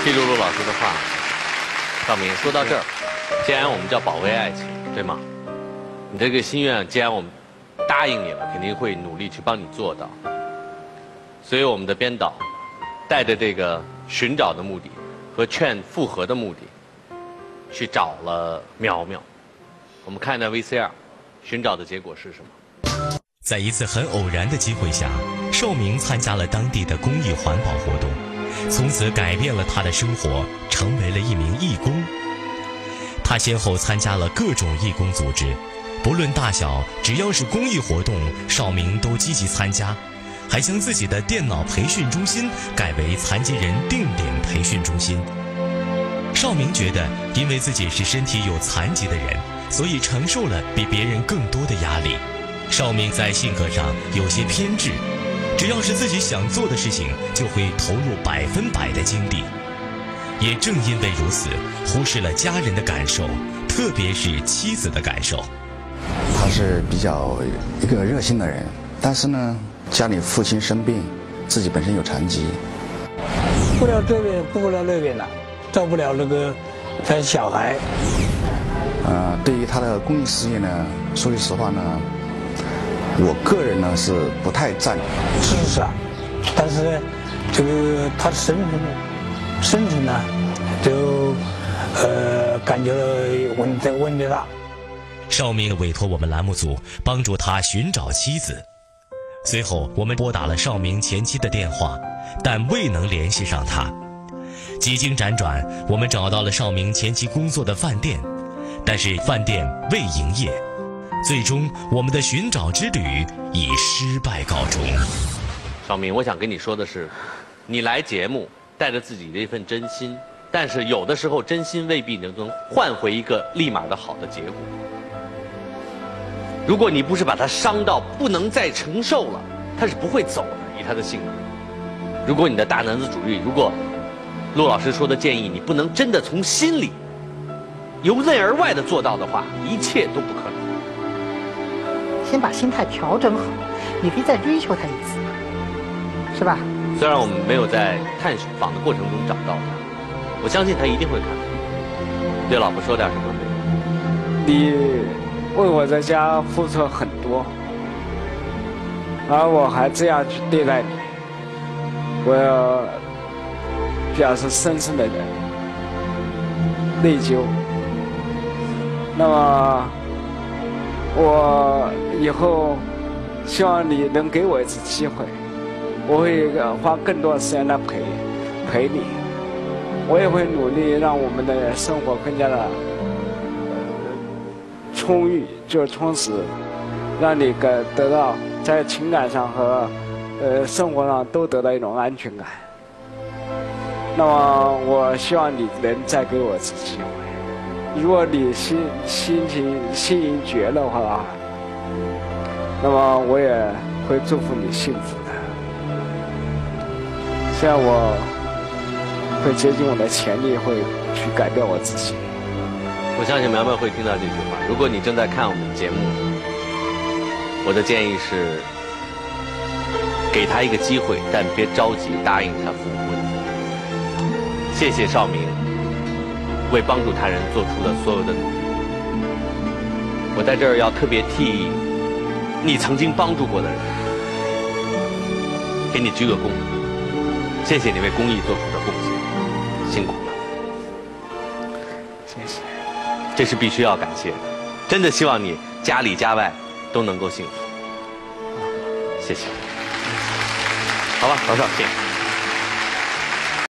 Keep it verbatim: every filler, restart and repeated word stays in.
记住陆老师的话，赵明，说到这儿，既然我们叫保卫爱情，对吗？你这个心愿，既然我们答应你了，肯定会努力去帮你做到。所以我们的编导带着这个寻找的目的和劝复合的目的，去找了苗苗。我们看看 V C R， 寻找的结果是什么？ 在一次很偶然的机会下，邵明参加了当地的公益环保活动，从此改变了他的生活，成为了一名义工。他先后参加了各种义工组织，不论大小，只要是公益活动，邵明都积极参加，还将自己的电脑培训中心改为残疾人定点培训中心。邵明觉得，因为自己是身体有残疾的人，所以承受了比别人更多的压力。邵明在性格上有些偏执，只要是自己想做的事情，就会投入百分百的精力。也正因为如此，忽视了家人的感受，特别是妻子的感受。 他是比较一个热心的人，但是呢，家里父亲生病，自己本身有残疾， 不了这边，不了那边了，照不了那个咱小孩。 呃，对于他的公益事业呢，说句实话呢，我个人呢是不太赞同。 是是啊，但是呢，这个他身体身体呢，就呃感觉问题问题大。 邵明委托我们栏目组帮助他寻找妻子。随后，我们拨打了邵明前妻的电话，但未能联系上他。几经辗转，我们找到了邵明前妻工作的饭店，但是饭店未营业。最终，我们的寻找之旅以失败告终。 邵明，我想跟你说的是，你来节目带着自己的一份真心，但是有的时候真心未必能能换回一个立马的好的结果。如果你不是把他伤到不能再承受了，他是不会走的，以他的性格。如果你的大男子主义，如果陆老师说的建议你不能真的从心里由内而外的做到的话，一切都不可能。 先把心态调整好，你可以再追求他一次，是吧？ 虽然我们没有在探访的过程中找到他，我相信他一定会看到。对老婆说点什么没有？ 你为我在家付出很多，而我还这样去对待你，我要表示深深的内疚。那么我以后希望你能给我一次机会，我会花更多的时间来陪陪你，我也会努力让我们的生活更加的充裕，就是充实，让你得得到在情感上和呃生活上都得到一种安全感。那么我希望你能再给我一次机会。如果你心心情心已绝了的话，那么我也会祝福你幸福的。虽然我会竭尽我的全力，会去改变我自己。 我相信苗苗会听到这句话。如果你正在看我们节目，我的建议是给他一个机会，但别着急答应他复婚。谢谢邵明为帮助他人做出的所有的努力。我在这儿要特别替你曾经帮助过的人给你鞠个躬，谢谢你为公益做出的贡献，辛苦了。 谢谢。 这是必须要感谢的，真的希望你家里家外都能够幸福。谢谢。好吧，老邵，谢谢。